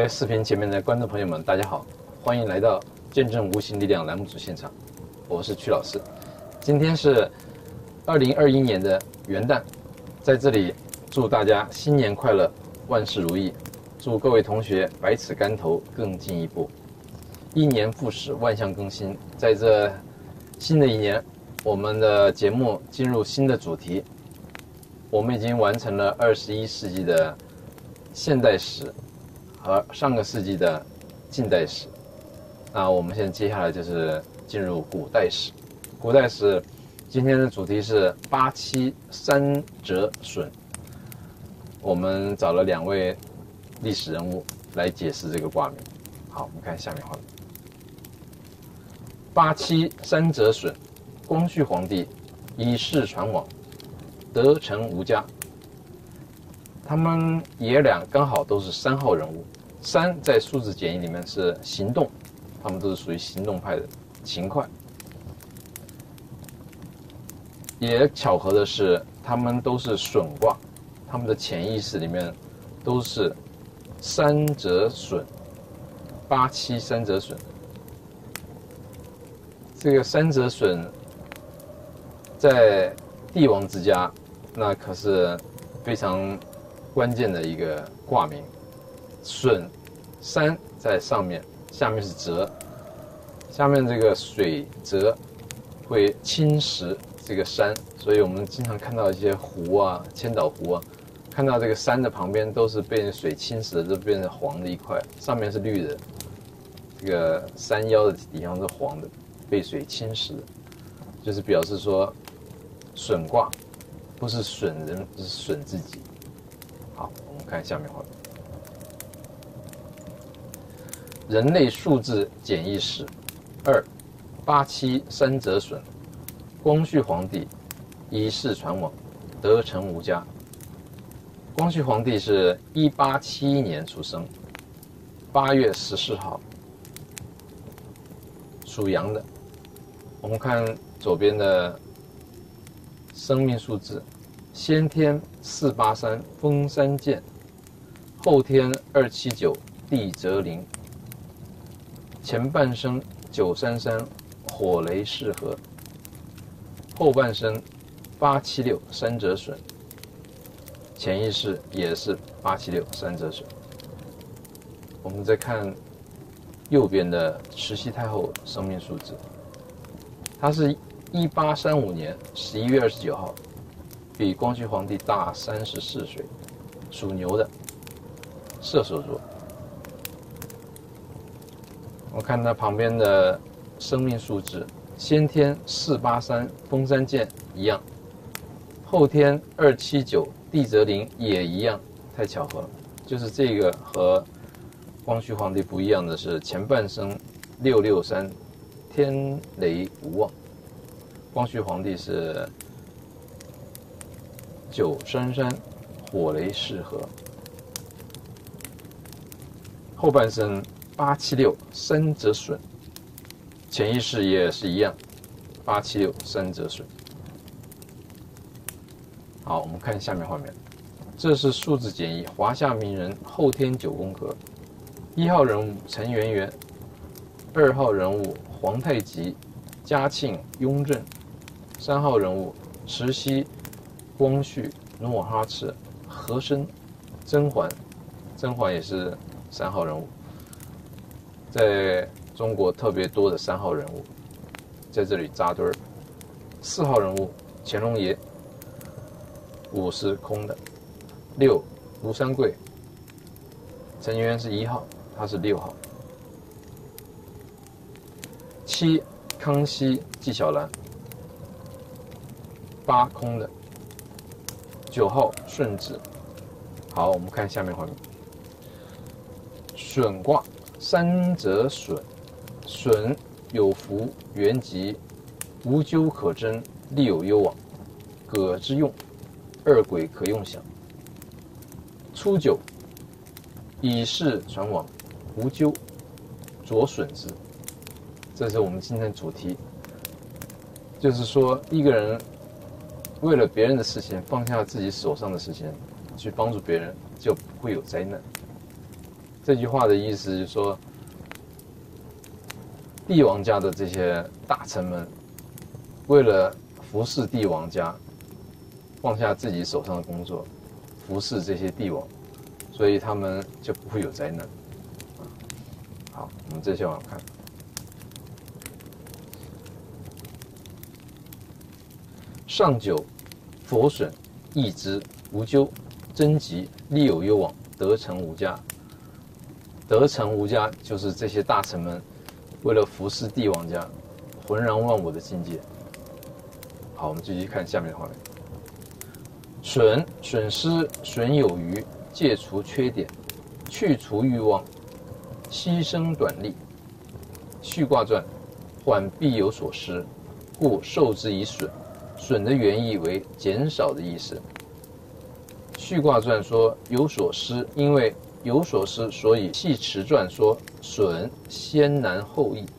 视频前面的观众朋友们，大家好，欢迎来到见证无形力量栏目组现场，我是曲老师。今天是2021年的元旦，在这里祝大家新年快乐，万事如意，祝各位同学百尺竿头更进一步，一年复始，万象更新。在这新的一年，我们的节目进入新的主题，我们已经完成了21世纪的现代史和上个世纪的近代史。那我们现在接下来就是进入古代史。古代史今天的主题是八七三折损。我们找了2位历史人物来解释这个卦名。好，我们看下面画面。八七三折损，光绪皇帝以世传往，得成无家。他们爷俩刚好都是3号人物。3在数字简易里面是行动，他们都是属于行动派的，勤快。也巧合的是，他们都是损卦，他们的潜意识里面都是三折损，八七三折损。这个三折损在帝王之家，那可是非常关键的一个卦名。损山在上面，下面是折，下面这个水折会侵蚀这个山，所以我们经常看到一些湖啊、千岛湖啊，看到这个山的旁边都是被水侵蚀的，都变成黄的一块，上面是绿的，这个山腰的底方是黄的，被水侵蚀的，就是表示说损卦不是损人，是损自己。好，我们看下面画面。人类数字简易史2，八七三折损，光绪皇帝以世传往，得成无家。光绪皇帝是1871年出生，8月14号，属羊的。我们看左边的生命数字，先天483风山剑，后天279地泽临，前半生933火雷噬合，后半生876三折损，潜意识也是876三折损。我们再看右边的慈禧太后生命数字，她是1835年11月29号，比光绪皇帝大34岁，属牛的，射手座。我看它旁边的生命数字，先天483风山剑一样，后天279地泽临也一样，太巧合了。就是这个和光绪皇帝不一样的是，前半生663天雷无望，光绪皇帝是933火雷噬合，后半生876三折损，潜意识也是一样，876三折损。好，我们看下面画面，这是数字简易华夏名人后天9宫格。1号人物陈圆圆，2号人物皇太极、嘉庆、雍正，3号人物慈禧、光绪、努尔哈赤、和珅、甄嬛，甄嬛也是3号人物。在中国特别多的3号人物在这里扎堆儿。4号人物乾隆爷，5是空的。6卢三桂，陈圆圆是1号，他是6号。7康熙纪晓岚，8空的。9号顺治。好，我们看下面画面。损卦三折损，损有福元吉，无咎可争，利有攸往，葛之用，二鬼可用享。初九，以世传往，无咎，着损之。这是我们今天的主题，就是说一个人为了别人的事情放下自己手上的事情去帮助别人，就不会有灾难。 这句话的意思就是说，帝王家的这些大臣们，为了服侍帝王家，放下自己手上的工作，服侍这些帝王，所以他们就不会有灾难。好，我们接下来看。上九，佛损，益之，无咎，贞吉，利有攸往，得成无家。得成无家就是这些大臣们为了服侍帝王家，浑然忘我的境界。好，我们继续看下面的画面。损，损失，损有余，戒除缺点，去除欲望，牺牲短利。续卦传，缓必有所失，故受之以损。损的原意为减少的意思。续卦传说有所失，因为有所失，所以系辞传说损先难后易。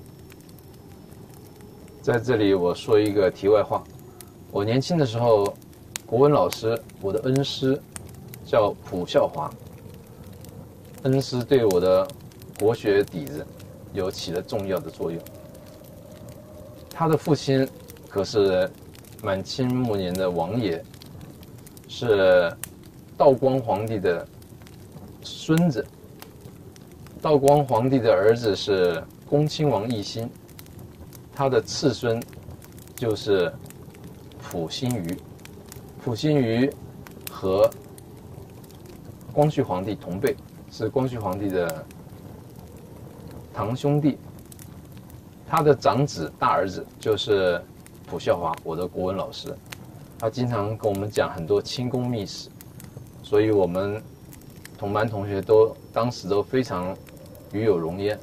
在这里我说一个题外话，我年轻的时候，国文老师，我的恩师叫蒲孝华，恩师对我的国学底子起了重要的作用。他的父亲可是满清末年的王爷，是道光皇帝的孙子。道光皇帝的儿子是恭亲王奕欣，他的次孙就是溥心畬。溥心畬和光绪皇帝同辈，是光绪皇帝的堂兄弟。他的长子大儿子就是蒲孝华，我的国文老师，他经常跟我们讲很多清宫秘史，所以我们同班同学当时都非常与有荣焉。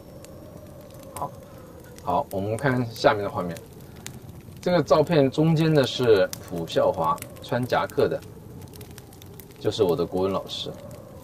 好，我们看下面的画面。这个照片中间的是蒲孝华穿夹克的，就是我的国文老师。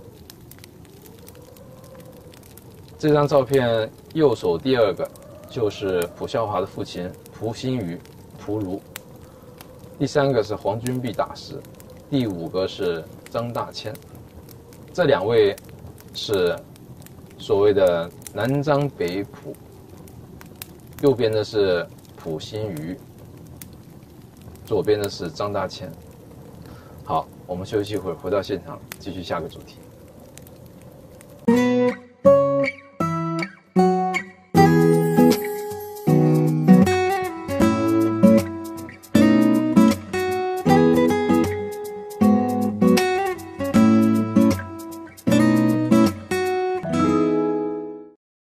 这张照片右手第二个就是蒲孝华的父亲蒲心畬，蒲卢。第三个是黄君璧大师，第五个是张大千。这两位是所谓的南张北蒲，右边的是蒲心畬，左边的是张大千。好，我们休息一会儿，回到现场继续下个主题。